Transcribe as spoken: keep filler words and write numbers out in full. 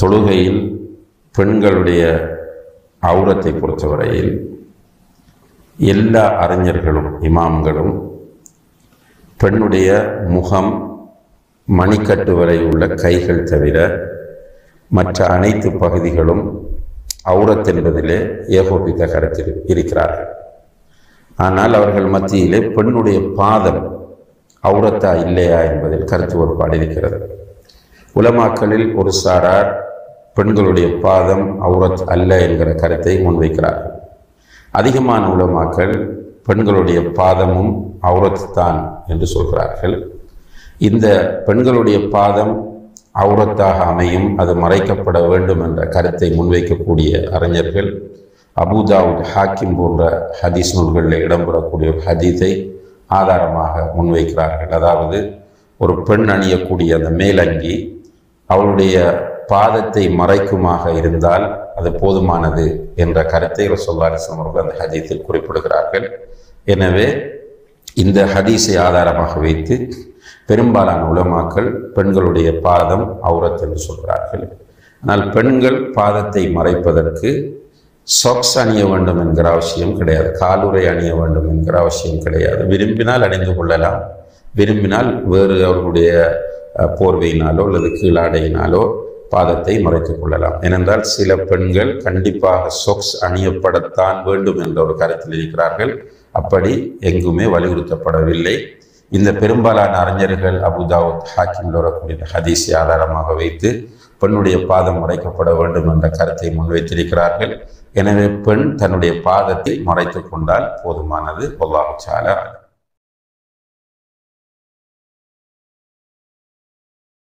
தொழுகையில் பெண்களுடைய அவுரத்தை பொறுத்தவரையில் எல்லா அறிஞர்களும் இமாம்களும் பெண்ணுடைய முகம் மணிக்கட்டு வரை உள்ள கைகள் தவிர மற்ற அனைத்து பகுதிகளும் அவுரத் என்பதிலே ஏகோபித்த கருத்தில் இருக்கிறார்கள். ஆனால் அவர்கள் மத்தியிலே பெண்ணுடைய பாதம் அவுரத்தா இல்லையா என்பதில் கருத்து வேறுபாடு இருக்கிறது. உலமாக்களில் ஒரு சாரார் பெண்களுடைய பாதம் அவுரத் அல்ல என்கிற கருத்தை முன்வைக்கிறார்கள். அதிகமான உலமாக்கள் பெண்களுடைய பாதமும் அவுரத் தான் என்று சொல்கிறார்கள். இந்த பெண்களுடைய பாதம் அவுரத்தாக அமையும், அது மறைக்கப்பட வேண்டும் என்ற கருத்தை முன்வைக்கக்கூடிய அறிஞர்கள் அபுதாவுத், ஹாக்கிம் போன்ற ஹதீஸ் நூல்களில் இடம்பெறக்கூடிய ஒரு ஹதீஸை ஆதாரமாக முன்வைக்கிறார்கள். அதாவது ஒரு பெண் அணியக்கூடிய அந்த மேலங்கி அவளுடைய பாதத்தை மறைக்குமாக இருந்தால் அது போதுமானது என்ற கருத்தை ரசூலுல்லாஹி அலைஹி வஸல்லம் அவர்கள் அந்த ஹதீஸில் குறிப்பிடுகிறார்கள். எனவே இந்த ஹதீஸை ஆதாரமாக வைத்து பெரும்பாலான உலமாக்கள் பெண்களுடைய பாதம் அவுரத் என்று சொல்கிறார்கள். ஆனால் பெண்கள் பாதத்தை மறைப்பதற்கு சாக்ஸ் அணிய வேண்டும் என்கிற அவசியம் கிடையாது, காலுறை அணிய வேண்டும் என்கிற அவசியம் கிடையாது. விரும்பினால் அணிந்து கொள்ளலாம், விரும்பினால் வேறு அவர்களுடைய போர்வையினாலோ அல்லது கீழாடையினாலோ பாதத்தை மறைத்துக் கொள்ளலாம். ஏனென்றால் சில பெண்கள் கண்டிப்பாக சாக்ஸ் அணியப்படத்தான் வேண்டும் என்ற ஒரு கருத்தில் இருக்கிறார்கள். அப்படி எங்குமே வலியுறுத்தப்படவில்லை. இந்த பெரும்பாலான அறிஞர்கள் அபுதாவுத், ஹாக்கிம் வரக்கூடிய ஹதீஸை ஆதாரமாக வைத்து பெண்ணுடைய பாதம் மறைக்கப்பட வேண்டும் என்ற கருத்தை முன்வைத்திருக்கிறார்கள். எனவே பெண் தன்னுடைய பாதத்தை மறைத்து கொண்டால் போதுமானது. அல்லாஹு தஆலா